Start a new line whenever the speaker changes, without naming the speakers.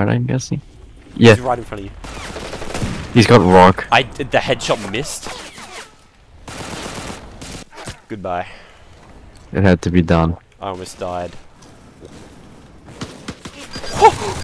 right, I'm guessing. Yeah,
He's right in front of you.
he's got rock.
The headshot missed. Goodbye.
It had to be done.
I almost died.